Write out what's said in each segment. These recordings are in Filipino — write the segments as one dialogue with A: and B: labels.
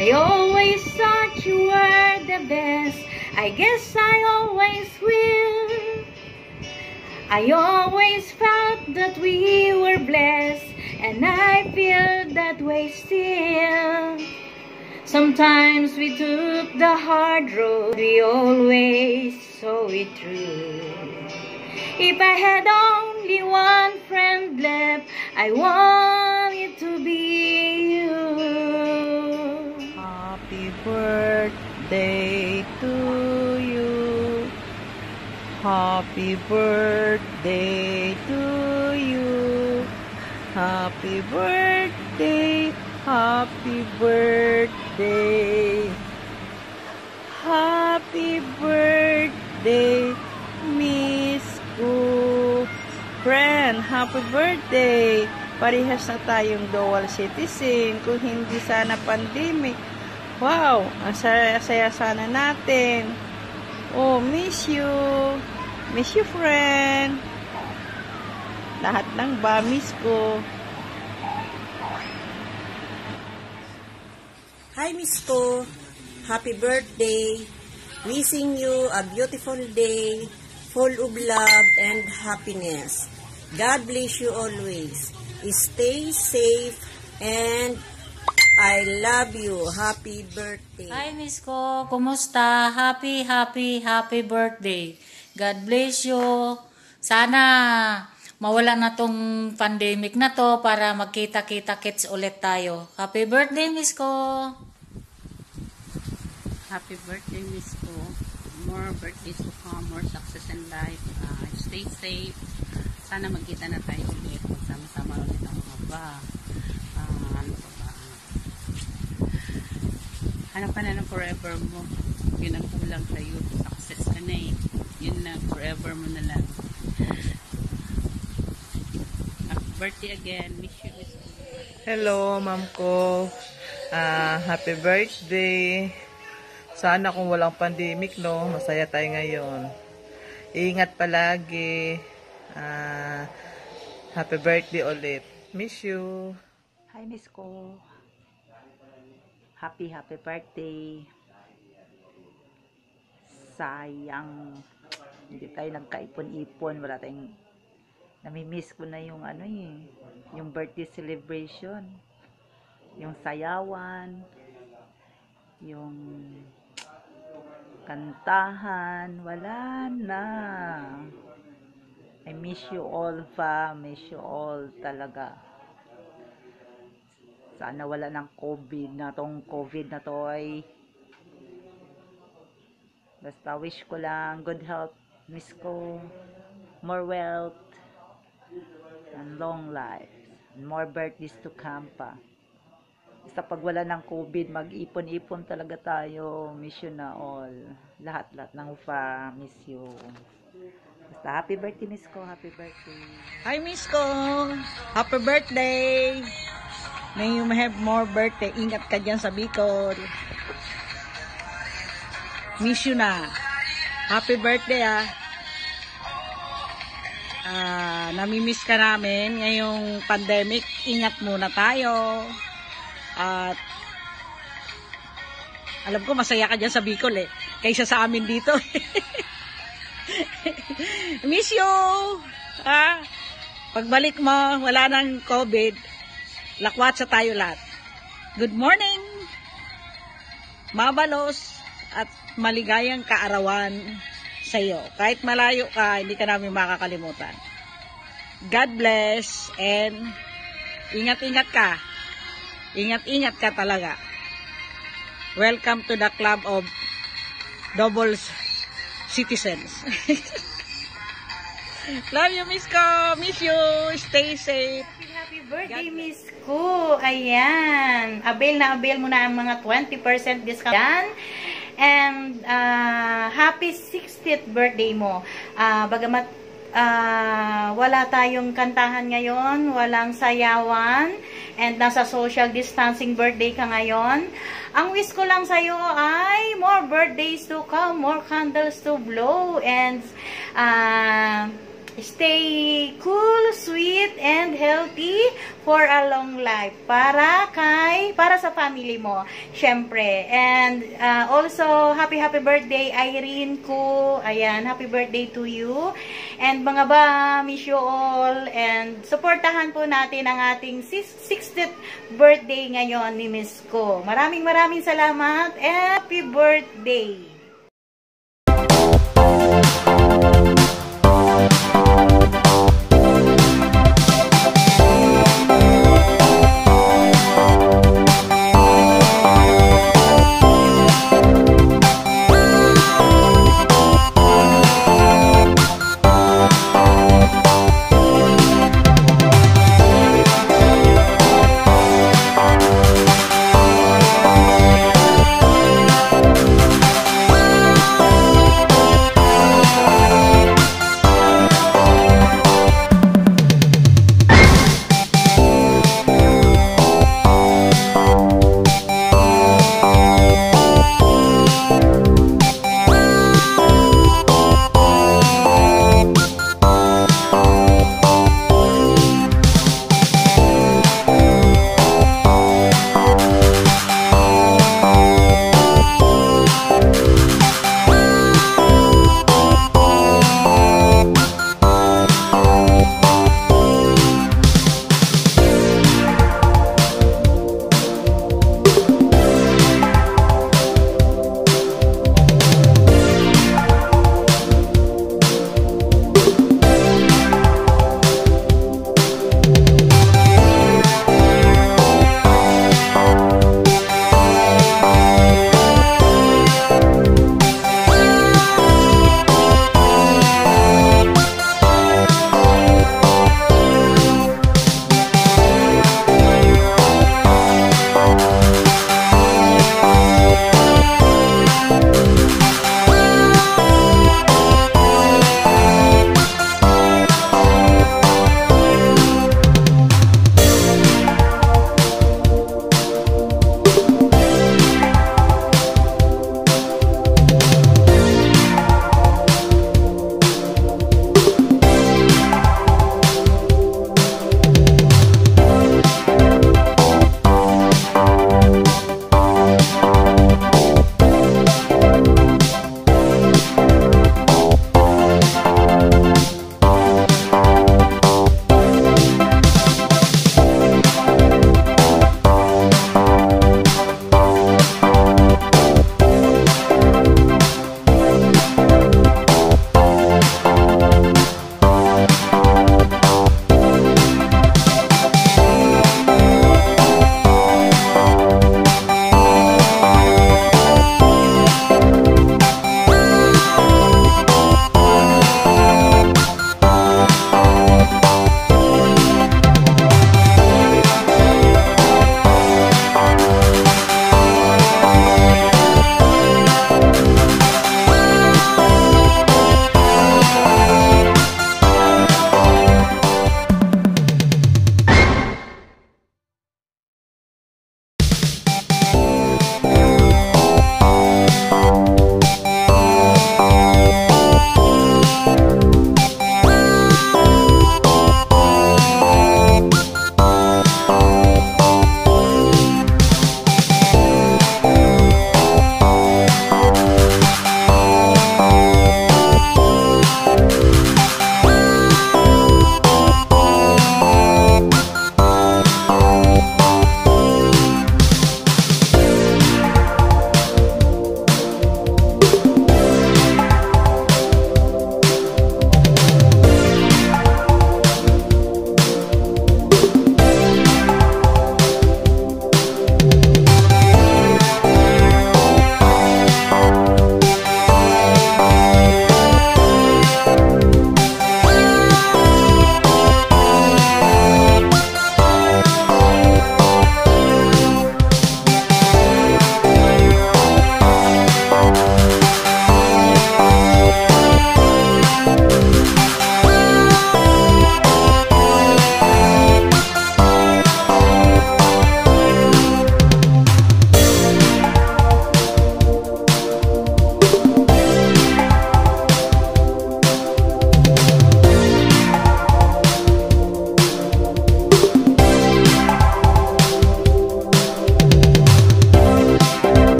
A: I always thought you were the best. I guess I always will. I always felt that we were blessed, and I feel that way still. Sometimes we took the hard road, we always saw it through. If I had only one friend left, I want it to be you.
B: Happy birthday to you. Happy birthday to you. Happy birthday, happy birthday. Happy birthday, Miss Ko. Friend, happy birthday. Parehas na tayong dual citizen. Kung hindi sana pandemic. Wow, ang saya-saya sana natin. Oh, miss you. Miss you, friend. Lahat ng ba, miss ko.
C: Hi, Miss Ko. Happy birthday. Wishing you a beautiful day, full of love and happiness. God bless you always. Stay safe and I love you. Happy birthday.
D: Hi, Miss Ko. Kumusta? Happy birthday. God bless you. Sana mawala na tong pandemic na to para magkita-kita-kits ulit tayo. Happy birthday, Miss Ko.
E: Happy birthday, Miss Ko. More birthdays to come, more success in life. Stay safe. Sana magkita na tayo ulit. Sama-sama ulit ang mga ba. Ano pa ba? Hanap ka na ng forever mo. Yun ang kulang sa'yo. Success ka na eh. Yun na, forever mo na lang. Happy birthday again. Miss you, Miss Ko.
B: Hello, ma'am ko. Happy birthday. Sana kung walang pandemic, no, masaya tayo ngayon. Ingat palagi. Happy birthday ulit. Miss you.
F: Hi, Miss Ko. Happy birthday. Sayang. Hindi tayo nagkaipon-ipon. Wala tayong... Namimiss ko na yung ano eh. Yung birthday celebration. Yung sayawan. Yung kantahan. Wala na. I miss you all, fa. Miss you all talaga. Sana wala ng COVID na to ay basta wish ko lang good health, Miss Ko, more wealth and long life and more birthdays to come pa. Basta pag wala ng COVID, mag-ipon-ipon talaga tayo. Miss you na all, lahat ng fa. Miss you. Basta happy birthday, Miss Ko. Happy birthday.
B: Hi, Miss ko. Happy birthday. May you have more birthday. Ingat ka dyan sa Bicol. Miss you na. Happy birthday, namimiss ka namin ngayong pandemic. Ingat muna tayo. At alam ko masaya ka dyan sa Bicol kaysa sa amin dito. Miss you. Pagbalik mo, wala nang COVID. Lakwatsa tayo lahat. Good morning, mabalos at maligayang kaarawan sa iyo. Kahit malayo ka, hindi ka namin makakalimutan. God bless and ingat-ingat ka. Ingat-ingat ka talaga. Welcome to the club of double citizens. Love you, Miss Ko. Miss you. Stay safe.
A: Happy birthday, Miss Ko. Ayan. Avail mo na ang mga 20% discount. Ayan. And happy 60th birthday mo. Bagamat wala tayong kantahan ngayon, walang sayawan, and nasa social distancing birthday ka ngayon. Ang wish ko lang sa'yo ay more birthdays to come, more candles to blow, and Stay cool, sweet, and healthy for a long life. Para sa family mo, syempre. And also, happy birthday, Irene ko. Ayan, happy birthday to you. And mga ba, miss you all. And supportahan po natin ang ating 60th birthday ngayon ni Miss ko. Maraming salamat. Happy birthday!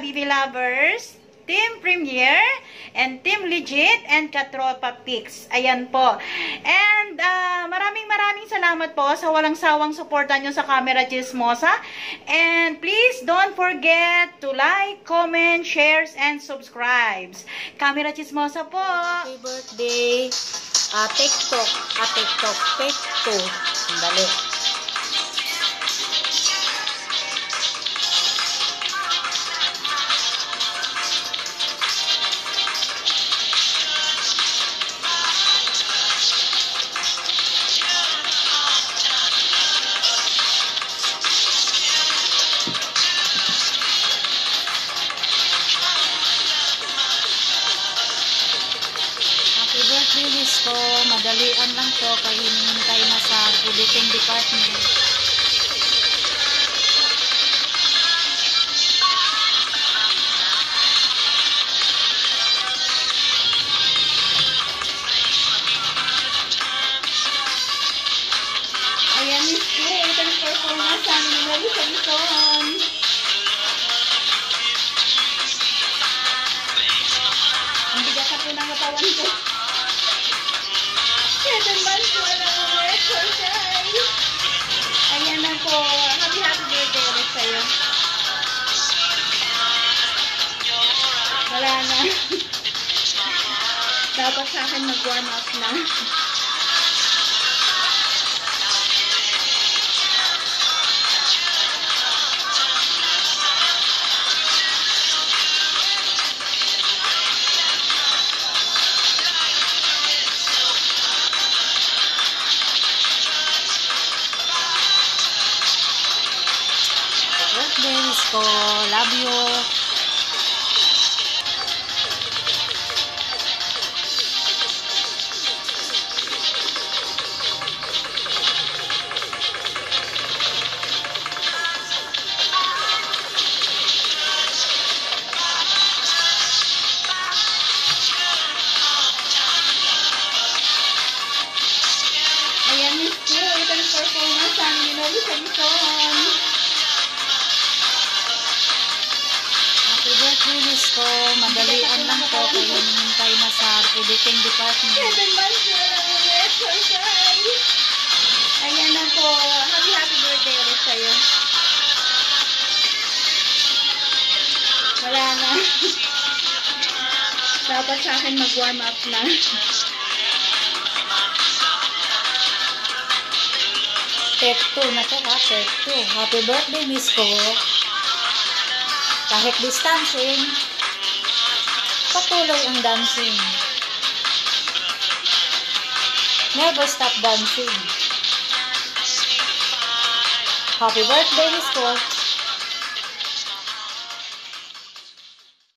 A: Habibi Lovers, Team Premier, and Team Legit, and Katropa Pix. Ayan po. And maraming salamat po sa walang sawang suporta nyo sa Camera Chismosa. And please don't forget to like, comment, shares, and subscribes. Camera Chismosa po.
D: Happy birthday, TikTok, TikTok. Sandali. Release ko, madalian lang to kaya hinihintay na sa auditing department.
A: Ayan, Miss Q, ito ang performance sa amin na Luzon. Ang bigat na po ng katawan ko. 7 months po na exercise. Ayan na po. Happy birthday ulit sa'yo. Wala na. Dapat sa akin mag-warm up na.
D: Birthdays ko, love you.
A: Ayan, Miss Q, ito ang performance sa amin na Luzon.
D: Release ko, madalian lang to kaya hinihintay na sa auditing department.
A: 7 months na exercise. Ayan na po. Happy birthday ulit sa'yo. Wala na. Dapat sa akin mag-warm up na.
D: Take 2 na to ha, take 2. Happy birthday, Miss ko. Kahit distancing, patuloy ang dancing. Never stop dancing. Happy birthday, Miss ko.